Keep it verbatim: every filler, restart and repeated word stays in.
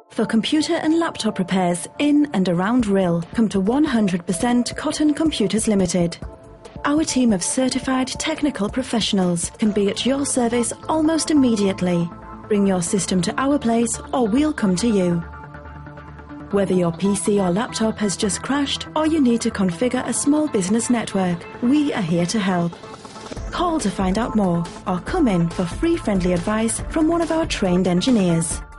For computer and laptop repairs in and around rhyl, come to one hundred percent Cotton Computers Limited. Our team of certified technical professionals can be at your service almost immediately. Bring your system to our place or we'll come to you. Whether your P C or laptop has just crashed or you need to configure a small business network, we are here to help. Call to find out more or come in for free friendly advice from one of our trained engineers.